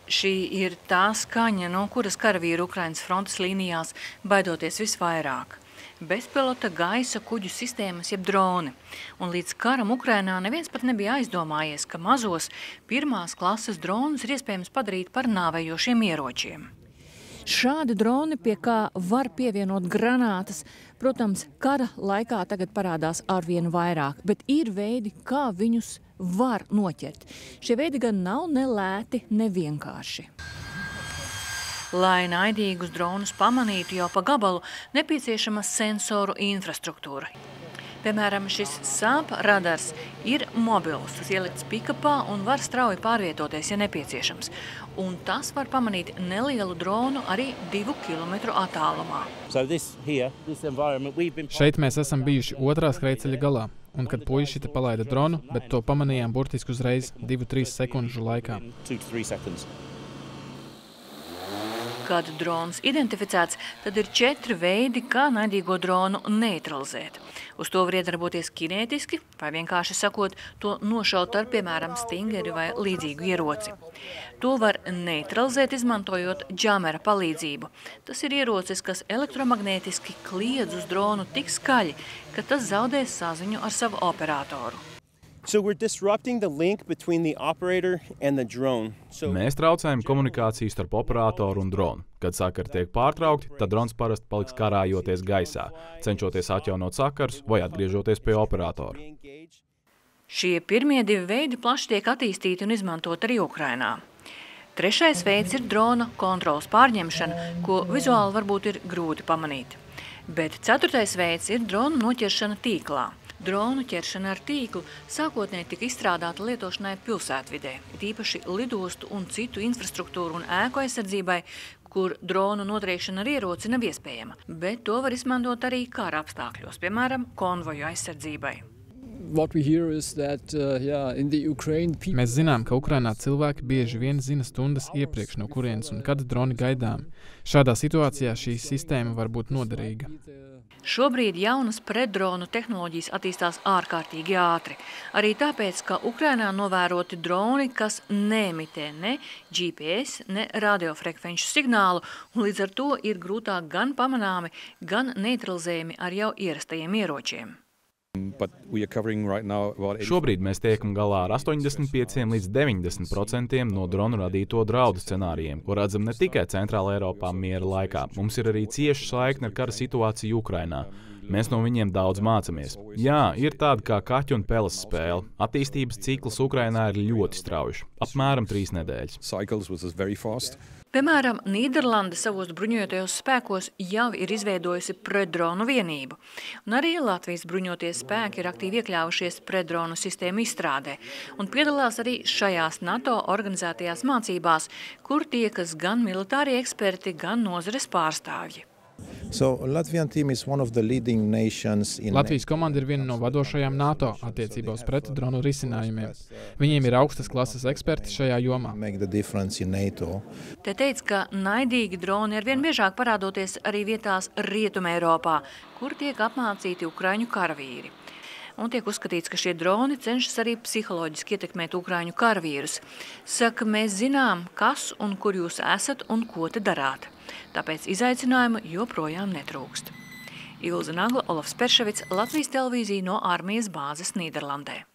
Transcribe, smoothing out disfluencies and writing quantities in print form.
Šī ir tā skaņa, no kuras karavīri Ukrainas frontes līnijās baidoties visvairāk. Bezpilota gaisa kuģu sistēmas jeb droni. Un līdz karam Ukrainā neviens pat nebija aizdomājies, ka mazos pirmās klases dronus ir iespējams padarīt par nāvējošiem ieročiem. Šādi droni, pie kā var pievienot granātas, protams, kara laikā tagad parādās arvien vairāk, bet ir veidi, kā viņus var noķert. Šie veidi gan nav ne lēti, ne vienkārši. Lai naidīgus dronus pamanītu jau pa gabalu, nepieciešama sensoru infrastruktūra. Piemēram, šis SAP radars ir mobils, tas ielikts pikapā un var strauji pārvietoties, ja nepieciešams. Un tas var pamanīt nelielu dronu arī 2 kilometru attālumā. Šeit mēs esam bijuši otrā skrejceļa galā. Un kad puiši te palaida dronu, bet to pamanījām burtiski uzreiz 2-3 sekundžu laikā. Kad drons identificēts, tad ir 4 veidi, kā naidīgo dronu neutralizēt. Uz to var iedarboties kinētiski, vai vienkārši sakot, to nošaut ar, piemēram, stingeri vai līdzīgu ieroci. To var neutralizēt, izmantojot džamera palīdzību. Tas ir ierocis, kas elektromagnētiski kliedz uz dronu tik skaļi, ka tas zaudēs saziņu ar savu operatoru. Mēs traucējam komunikāciju starp operatoru un dronu. Kad sakari tiek pārtraukti, tad drons parasti paliks karājoties gaisā, cenšoties atjaunot sakarus vai atgriežoties pie operatora. Šie pirmie 2 veidi plaši tiek attīstīti un izmantot arī Ukrainā. Trešais veids ir drona kontrolas pārņemšana, ko vizuāli varbūt ir grūti pamanīt. Bet 4. veids ir drona noķeršana tīklā. Dronu ķeršana ar tīklu sākotnēji tika izstrādāta lietošanai pilsētvidē, tīpaši lidostu un citu infrastruktūru un ēku aizsardzībai, kur dronu notriekšana ar ieroci nav iespējama, bet to var izmantot arī kara apstākļos, piemēram, konvoju aizsardzībai. Mēs zinām, ka Ukrainā cilvēki bieži vien zina stundas iepriekš, no kurienes un kad droni gaidām. Šādā situācijā šī sistēma var būt noderīga. Šobrīd jaunas pretdronu tehnoloģijas attīstās ārkārtīgi ātri. Arī tāpēc, ka Ukrainā novēroti droni, kas neemitē ne GPS, ne radiofrekvenču signālu, un līdz ar to ir grūtāk gan pamanāmi, gan neutralizējami ar jau ierastajiem ieročiem. Šobrīd mēs tiekam galā ar 85 līdz 90% no dronu radīto draudu scenārijiem, ko redzam ne tikai Centrāla Eiropā miera laikā. Mums ir arī cieša saikne ar kara situāciju Ukrainā. Mēs no viņiem daudz mācamies. Jā, ir tāda kā kaķu un peles spēle. Attīstības cikls Ukrainā ir ļoti strauji, apmēram 3 nedēļas. Piemēram, Nīderlande savos bruņotajos spēkos jau ir izveidojusi pretdronu vienību. Un arī Latvijas bruņotie spēki ir aktīvi iekļāvušies pretdronu sistēmu izstrādē un piedalās arī šajās NATO organizētajās mācībās, kur tiekas gan militārie eksperti, gan nozares pārstāvji. Latvijas komanda ir viena no vadošajām NATO attiecībā uz pretdronu risinājumiem. Viņiem ir augstas klases eksperti šajā jomā. Te teica, ka naidīgi droni arvien biežāk parādoties arī vietās Rietumē Eiropā, kur tiek apmācīti ukraiņu karavīri. Un tiek uzskatīts, ka šie droni cenšas arī psiholoģiski ietekmēt ukraiņu karavīrus. Saka, mēs zinām, kas un kur jūs esat un ko te darāt. Tāpēc izaicinājumu joprojām netrūkst. Ilze Nagla, Olofs Perševics, Latvijas televīzija no armijas bāzes Nīderlandē.